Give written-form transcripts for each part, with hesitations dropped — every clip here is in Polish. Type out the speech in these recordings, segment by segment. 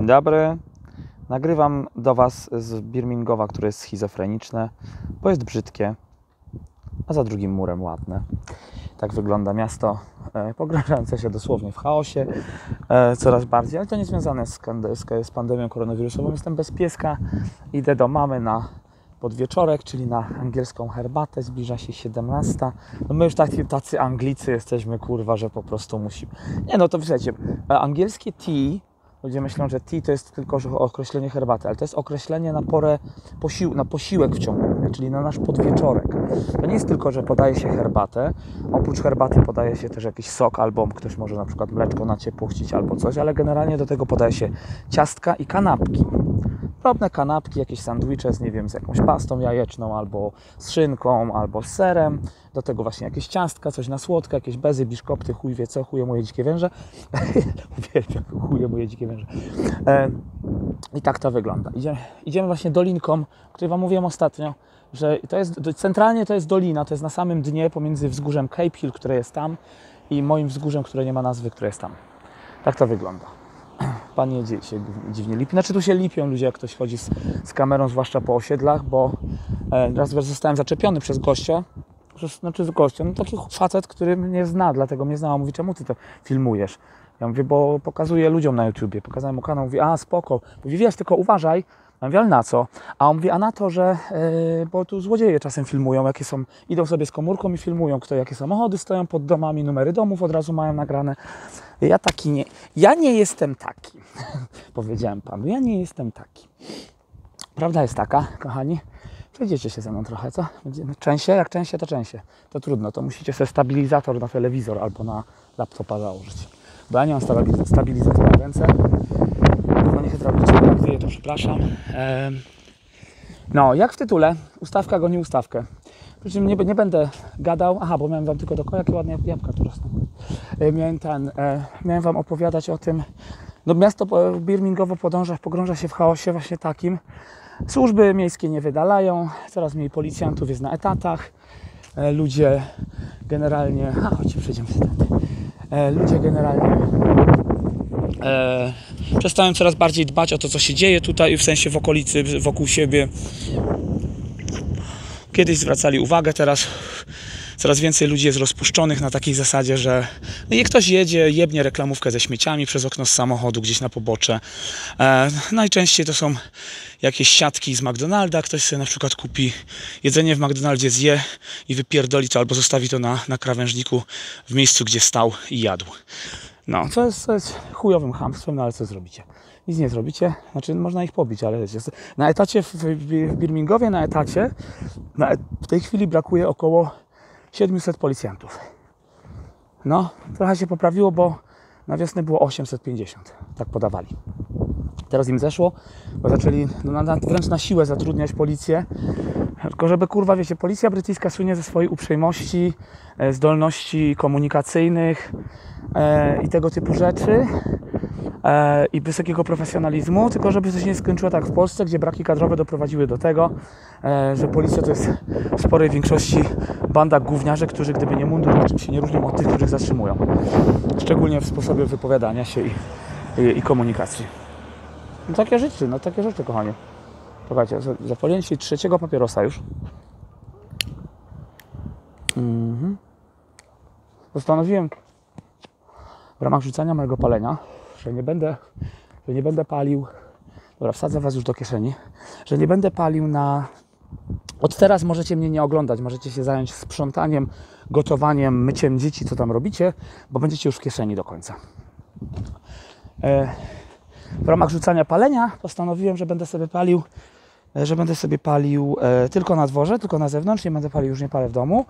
dobry. Nagrywam do Was z Birmingowa, które jest schizofreniczne, bo jest brzydkie, a za drugim murem ładne. Tak wygląda miasto, pogrążające się dosłownie w chaosie coraz bardziej, ale to nie związane z pandemią koronawirusową. Jestem bez pieska, idę do mamy na podwieczorek, czyli na angielską herbatę, zbliża się 17. No my już tacy Anglicy jesteśmy, kurwa, że po prostu musimy. Nie no, to wiecie, angielskie tea, ludzie myślą, że tea to jest tylko określenie herbaty, ale to jest określenie na porę na posiłek w ciągu dnia, czyli na nasz podwieczorek. To nie jest tylko, że podaje się herbatę, oprócz herbaty podaje się też jakiś sok, albo ktoś może na przykład mleczko na ciepło chcieć albo coś, ale generalnie do tego podaje się ciastka i kanapki. Drobne kanapki, jakieś sandwicze z, nie wiem, z jakąś pastą jajeczną, albo z szynką, albo z serem. Do tego właśnie jakieś ciastka, coś na słodko, jakieś bezy, biszkopty, chuj wie co, chuje moje dzikie węże. Chuje moje dzikie węże. I tak to wygląda. Idziemy właśnie dolinką, o której Wam mówiłem ostatnio, że to jest, centralnie to jest dolina, to jest na samym dnie pomiędzy wzgórzem Cape Hill, które jest tam, i moim wzgórzem, które nie ma nazwy, które jest tam. Tak to wygląda. Pan jedzie się dziwnie lipi. Znaczy tu się lipią ludzie, jak ktoś chodzi z kamerą, zwłaszcza po osiedlach, bo raz zostałem zaczepiony przez gościa, no taki facet, który mnie zna, dlatego mnie zna. On mówi, czemu ty to filmujesz? Ja mówię, bo pokazuję ludziom na YouTubie. Pokazałem mu kanał, mówi, a spoko. Mówi, wiesz, tylko uważaj. Ja mówię, ale na co? A on mówi, a na to, że, bo tu złodzieje czasem filmują, jakie są, idą sobie z komórką i filmują, jakie samochody stoją pod domami, numery domów od razu mają nagrane. Ja nie jestem taki, powiedziałem panu, ja nie jestem taki. Prawda jest taka, kochani, przejdziecie się ze mną trochę, co? Częściej? Jak częściej, to częściej. To trudno, to musicie sobie stabilizator na telewizor albo na laptopa założyć. Bo ja nie mam stabilizatora w ręce. Nie hydraulicznie, jak wyje, to przepraszam. No, jak w tytule, ustawka goni ustawkę. Przy czym nie będę gadał, bo miałem Wam tylko jakie ładne jabłka tu rosną. Miałem Wam opowiadać o tym, no miasto Birmingowo pogrąża się w chaosie właśnie takim. Służby miejskie nie wydalają, coraz mniej policjantów jest na etatach. Ludzie generalnie, chodźcie, przejdziemy sobie tędy. Ludzie generalnie przestałem coraz bardziej dbać o to, co się dzieje tutaj, w sensie w okolicy, wokół siebie. Kiedyś zwracali uwagę, teraz coraz więcej ludzi jest rozpuszczonych na takiej zasadzie, że jak ktoś jedzie, jebnie reklamówkę ze śmieciami przez okno z samochodu gdzieś na pobocze. Najczęściej to są jakieś siatki z McDonalda, ktoś sobie na przykład kupi jedzenie w McDonaldzie, zje i wypierdoli to albo zostawi to na krawężniku w miejscu, gdzie stał i jadł. No, to jest chujowym chamstwem, no ale co zrobicie? Nic nie zrobicie, znaczy można ich pobić, ale wiecie, na etacie w Birmingowie, w tej chwili brakuje około 700 policjantów. No, trochę się poprawiło, bo na wiosnę było 850, tak podawali. Teraz im zeszło, bo zaczęli wręcz na siłę zatrudniać policję. Tylko żeby, kurwa, wiecie, policja brytyjska słynie ze swojej uprzejmości, zdolności komunikacyjnych i tego typu rzeczy i wysokiego profesjonalizmu, tylko żeby to się nie skończyło tak w Polsce, gdzie braki kadrowe doprowadziły do tego, że policja to jest w sporej większości banda gówniarzy, którzy gdyby nie mundur, niczym się nie różnią od tych, których zatrzymują. Szczególnie w sposobie wypowiadania się i komunikacji. No takie rzeczy, kochani. Słuchajcie, zapaliłem się trzeciego papierosa już. Postanowiłem w ramach rzucania mojego palenia, że nie będę palił, dobra, wsadzę Was już do kieszeni, że nie będę palił od teraz możecie mnie nie oglądać, możecie się zająć sprzątaniem, gotowaniem, myciem dzieci, co tam robicie, bo będziecie już w kieszeni do końca. W ramach rzucania palenia postanowiłem, że będę sobie palił tylko na dworze, tylko na zewnątrz, nie będę palił, już nie palę w domu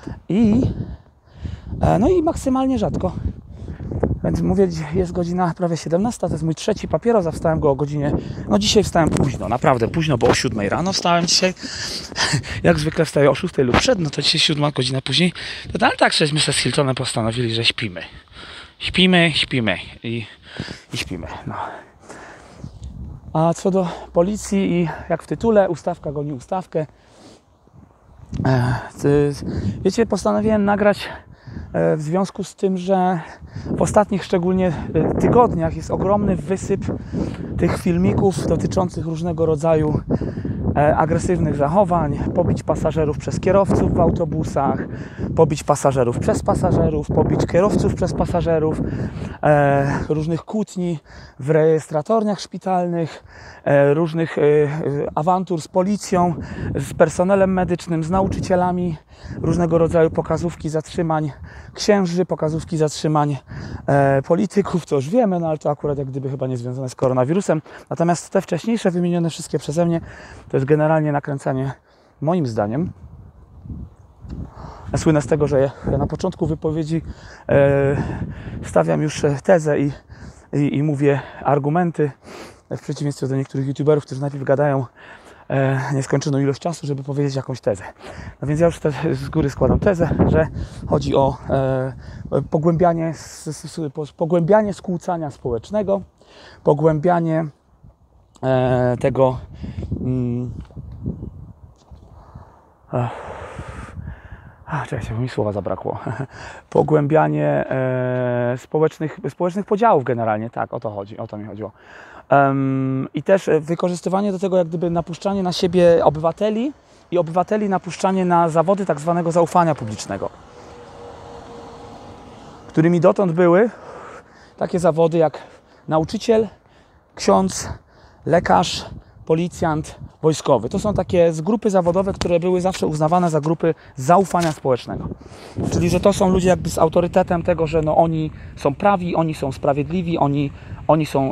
no i maksymalnie rzadko. Więc mówię, jest godzina prawie 17, to jest mój trzeci papieros, a wstałem go o godzinie, no dzisiaj wstałem późno, naprawdę późno, bo o 7 rano wstałem dzisiaj. Jak zwykle wstaję o 6 lub przed, no to dzisiaj 7 godzina później. Ale tak, żeśmy z Hiltonem postanowili, że śpimy. Śpimy i śpimy, no. A co do policji i jak w tytule, ustawka goni ustawkę. Wiecie, postanowiłem nagrać w związku z tym, że w ostatnich szczególnie tygodniach jest ogromny wysyp tych filmików dotyczących różnego rodzaju agresywnych zachowań, pobić pasażerów przez kierowców w autobusach, pobić pasażerów przez pasażerów, pobić kierowców przez pasażerów, różnych kłótni w rejestratorniach szpitalnych, różnych awantur z policją, z personelem medycznym, z nauczycielami, różnego rodzaju pokazówki zatrzymań księży, pokazówki zatrzymań polityków, to już wiemy, no ale to akurat jak gdyby chyba nie związane z koronawirusem. Natomiast te wcześniejsze, wymienione wszystkie przeze mnie, to jest generalnie nakręcanie, moim zdaniem. Ja słynę z tego, że ja na początku wypowiedzi stawiam już tezę i mówię argumenty, w przeciwieństwie do niektórych youtuberów, którzy najpierw gadają nieskończoną ilość czasu, żeby powiedzieć jakąś tezę. No więc ja już z góry składam tezę, że chodzi o pogłębianie skłócania społecznego, pogłębianie tego czekajcie, bo mi słowa zabrakło. Pogłębianie społecznych podziałów generalnie, tak, o to mi chodziło. I też wykorzystywanie do tego jak gdyby napuszczanie na siebie obywateli i obywateli napuszczanie na zawody tak zwanego zaufania publicznego, którymi dotąd były takie zawody jak nauczyciel, ksiądz, lekarz, policjant, wojskowy. To są takie grupy zawodowe, które były zawsze uznawane za grupy zaufania społecznego. Czyli, że to są ludzie jakby z autorytetem tego, że no oni są prawi, oni są sprawiedliwi, oni są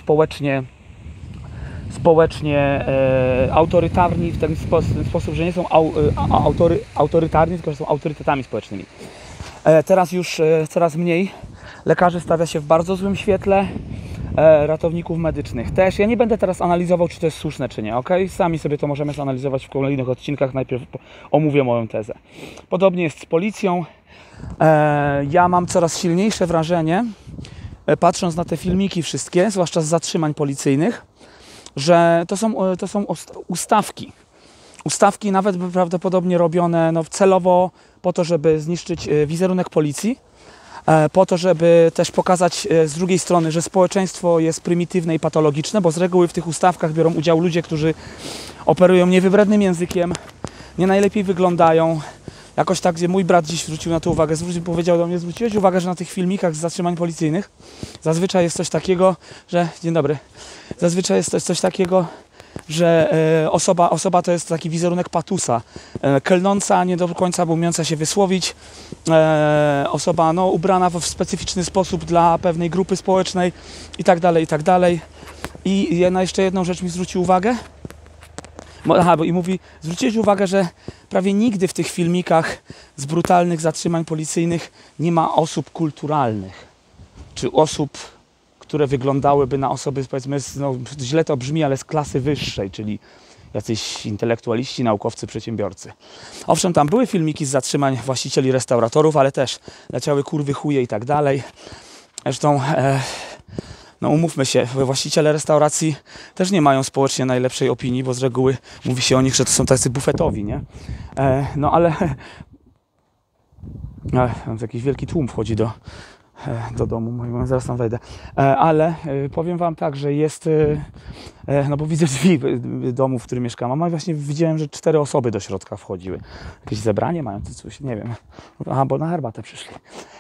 społecznie autorytarni w ten sposób, że nie są autorytarni, tylko że są autorytetami społecznymi. Teraz już coraz mniej lekarzy stawia się w bardzo złym świetle, ratowników medycznych też. Ja nie będę teraz analizował, czy to jest słuszne, czy nie, ok? Sami sobie to możemy zanalizować w kolejnych odcinkach. Najpierw omówię moją tezę. Podobnie jest z policją. Ja mam coraz silniejsze wrażenie, patrząc na te filmiki wszystkie, zwłaszcza z zatrzymań policyjnych, że to są ustawki. Ustawki nawet prawdopodobnie robione celowo po to, żeby zniszczyć wizerunek policji, po to, żeby też pokazać z drugiej strony, że społeczeństwo jest prymitywne i patologiczne, bo z reguły w tych ustawkach biorą udział ludzie, którzy operują niewybrednym językiem, nie najlepiej wyglądają. Jakoś tak, gdzie mój brat dziś zwrócił na to uwagę, powiedział do mnie, zwróciłeś uwagę, że na tych filmikach z zatrzymań policyjnych zazwyczaj jest coś takiego, że... Dzień dobry. Zazwyczaj jest coś takiego, że osoba to jest taki wizerunek patusa, kelnąca, nie do końca umiejąca się wysłowić, osoba ubrana w specyficzny sposób dla pewnej grupy społecznej i tak dalej, i tak dalej. I na jeszcze jedną rzecz mi zwrócił uwagę. I mówi, zwróciłeś uwagę, że prawie nigdy w tych filmikach z brutalnych zatrzymań policyjnych nie ma osób kulturalnych, czy osób, które wyglądały na osoby, powiedzmy, źle to brzmi, ale z klasy wyższej, czyli jacyś intelektualiści, naukowcy, przedsiębiorcy. Owszem, tam były filmiki z zatrzymań właścicieli restauratorów, ale też leciały kurwy, chuje i tak dalej. Zresztą, umówmy się, właściciele restauracji też nie mają społecznie najlepszej opinii, bo z reguły mówi się o nich, że to są tacy bufetowi, nie? Ale jakiś wielki tłum wchodzi do domu, zaraz tam wejdę, ale powiem wam tak, że jest, bo widzę drzwi domu, w którym mieszkam, a właśnie widziałem, że 4 osoby do środka wchodziły. Jakieś zebranie mają, coś, nie wiem, bo na herbatę przyszli.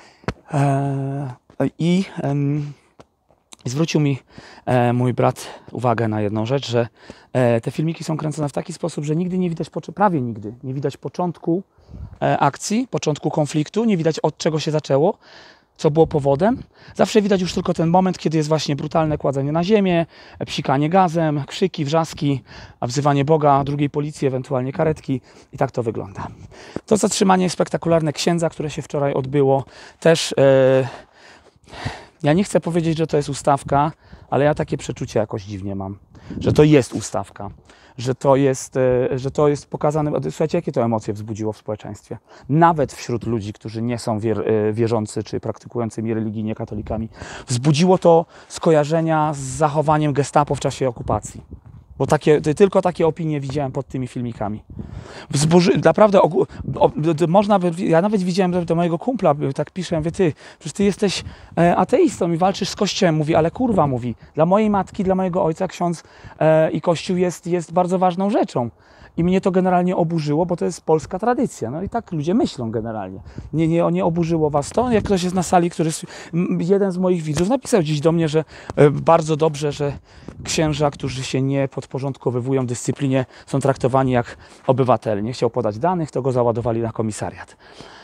I zwrócił mi mój brat uwagę na jedną rzecz, że te filmiki są kręcone w taki sposób, że nigdy nie widać, prawie nigdy nie widać początku akcji, początku konfliktu, nie widać od czego się zaczęło, co było powodem. Zawsze widać już tylko ten moment, kiedy jest właśnie brutalne kładzenie na ziemię, psikanie gazem, krzyki, wrzaski, a wzywanie Boga, drugiej policji, ewentualnie karetki i tak to wygląda. To zatrzymanie spektakularne księdza, które się wczoraj odbyło, też ja nie chcę powiedzieć, że to jest ustawka, ale ja takie przeczucie jakoś dziwnie mam, że to jest ustawka, że to jest pokazane. Słuchajcie, jakie to emocje wzbudziło w społeczeństwie. Nawet wśród ludzi, którzy nie są wierzący czy praktykującymi religijnie katolikami. Wzbudziło to skojarzenia z zachowaniem gestapo w czasie okupacji. Bo tylko takie opinie widziałem pod tymi filmikami. Naprawdę, można by, ja nawet widziałem do mojego kumpla, tak piszę, mówię, przecież ty jesteś ateistą i walczysz z Kościołem. Mówi, ale kurwa, mówi, dla mojej matki, dla mojego ojca ksiądz i Kościół jest bardzo ważną rzeczą. I mnie to generalnie oburzyło, bo to jest polska tradycja. No i tak ludzie myślą generalnie. Nie oburzyło was to? Jak ktoś jest na sali, jeden z moich widzów napisał dziś do mnie, że bardzo dobrze, że księża, którzy się nie podporządkowywują dyscyplinie, są traktowani jak obywatele. Nie chciał podać danych, to go załadowali na komisariat.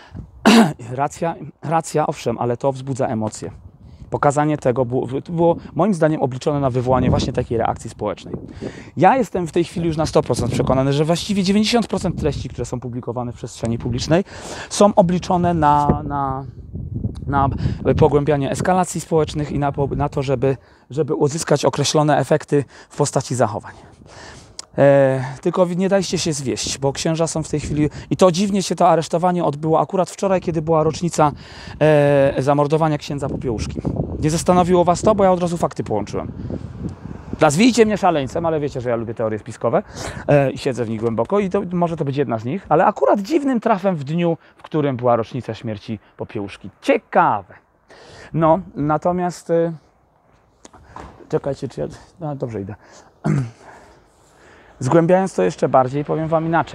Racja, owszem, ale to wzbudza emocje. Pokazanie tego było moim zdaniem obliczone na wywołanie właśnie takiej reakcji społecznej. Ja jestem w tej chwili już na 100% przekonany, że właściwie 90% treści, które są publikowane w przestrzeni publicznej, są obliczone na pogłębianie eskalacji społecznych i na to, żeby uzyskać określone efekty w postaci zachowań. Tylko nie dajcie się zwieść, bo księża są w tej chwili... I to dziwnie się to aresztowanie odbyło akurat wczoraj, kiedy była rocznica zamordowania księdza Popiełuszki. Nie zastanowiło was to, bo ja od razu fakty połączyłem. Nazwijcie mnie szaleńcem, ale wiecie, że ja lubię teorie spiskowe i siedzę w nich głęboko i może to być jedna z nich, ale akurat dziwnym trafem w dniu, w którym była rocznica śmierci Popiełuszki. Ciekawe. No, natomiast... Czekajcie, czy ja... No, dobrze, idę. Zgłębiając to jeszcze bardziej, powiem wam inaczej.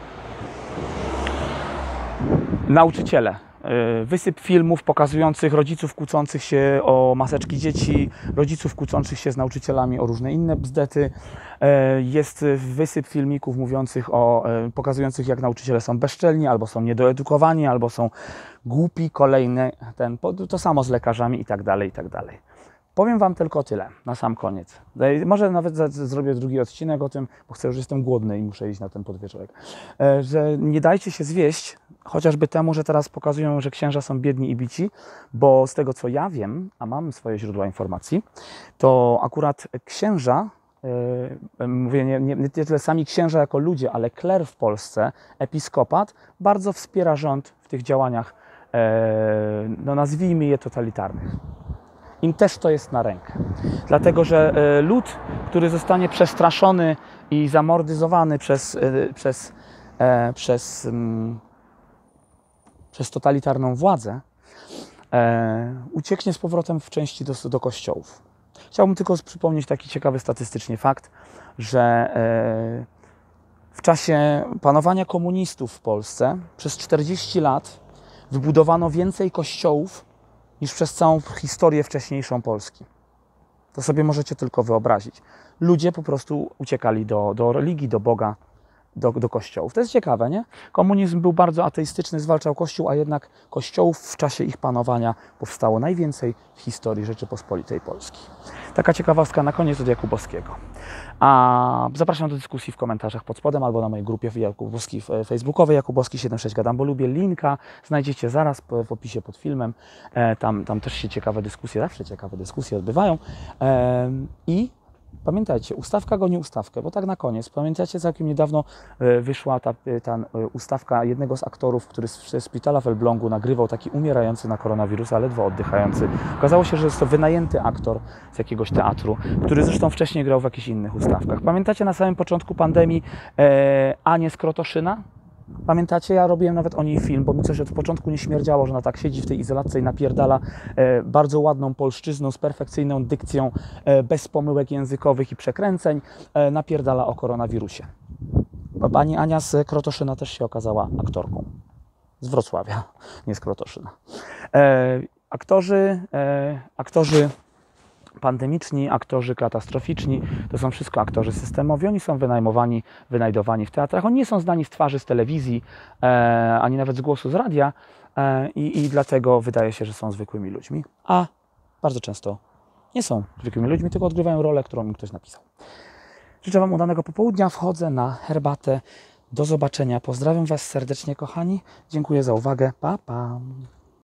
Nauczyciele. Wysyp filmów pokazujących rodziców kłócących się o maseczki dzieci, rodziców kłócących się z nauczycielami o różne inne bzdety. Jest wysyp filmików pokazujących, jak nauczyciele są bezczelni, albo są niedoedukowani, albo są głupi. Kolejne, to samo z lekarzami i tak dalej, i tak dalej. Powiem wam tylko tyle, na sam koniec. Może nawet zrobię drugi odcinek o tym, bo chcę, już jestem głodny i muszę iść na ten podwieczorek. Że nie dajcie się zwieść, chociażby temu, że teraz pokazują, że księża są biedni i bici, bo z tego, co ja wiem, a mam swoje źródła informacji, to akurat księża, mówię nie tyle sami księża jako ludzie, ale kler w Polsce, episkopat, bardzo wspiera rząd w tych działaniach, no nazwijmy je totalitarnych. Im też to jest na rękę. Dlatego, że lud, który zostanie przestraszony i zamordyzowany przez totalitarną władzę, ucieknie z powrotem w części do kościołów. Chciałbym tylko przypomnieć taki ciekawy statystycznie fakt, że w czasie panowania komunistów w Polsce przez 40 lat wybudowano więcej kościołów niż przez całą historię wcześniejszą Polski. To sobie możecie tylko wyobrazić. Ludzie po prostu uciekali do religii, do Boga, do kościołów. To jest ciekawe, nie? Komunizm był bardzo ateistyczny, zwalczał Kościół, a jednak kościołów w czasie ich panowania powstało najwięcej w historii Rzeczypospolitej Polski. Taka ciekawostka na koniec od Jakubowskiego. A zapraszam do dyskusji w komentarzach pod spodem albo na mojej grupie facebookowej Jakubowski 76 Gadam, bo lubię. Linka znajdziecie zaraz w opisie pod filmem. Tam też się ciekawe dyskusje, zawsze ciekawe dyskusje odbywają. I pamiętajcie, ustawka goni ustawkę, bo tak na koniec. Pamiętacie, całkiem niedawno wyszła ta ustawka jednego z aktorów, który ze szpitala w Elblągu nagrywał taki umierający na koronawirusa, ledwo oddychający. Okazało się, że jest to wynajęty aktor z jakiegoś teatru, który zresztą wcześniej grał w jakichś innych ustawkach. Pamiętacie na samym początku pandemii Anię z Krotoszyna? Pamiętacie? Ja robiłem nawet o niej film, bo mi coś od początku nie śmierdziało, że ona tak siedzi w tej izolatce i napierdala bardzo ładną polszczyzną, z perfekcyjną dykcją, bez pomyłek językowych i przekręceń, napierdala o koronawirusie. Pani Ania z Krotoszyna też się okazała aktorką. Z Wrocławia, nie z Krotoszyna. Aktorzy pandemiczni, aktorzy katastroficzni, to są wszystko aktorzy systemowi. Oni są wynajdowani w teatrach. Oni nie są znani z twarzy z telewizji, ani nawet z głosu z radia i dlatego wydaje się, że są zwykłymi ludźmi. A bardzo często nie są zwykłymi ludźmi, tylko odgrywają rolę, którą im ktoś napisał. Życzę wam udanego popołudnia. Wchodzę na herbatę. Do zobaczenia. Pozdrawiam was serdecznie, kochani. Dziękuję za uwagę. Pa, pa.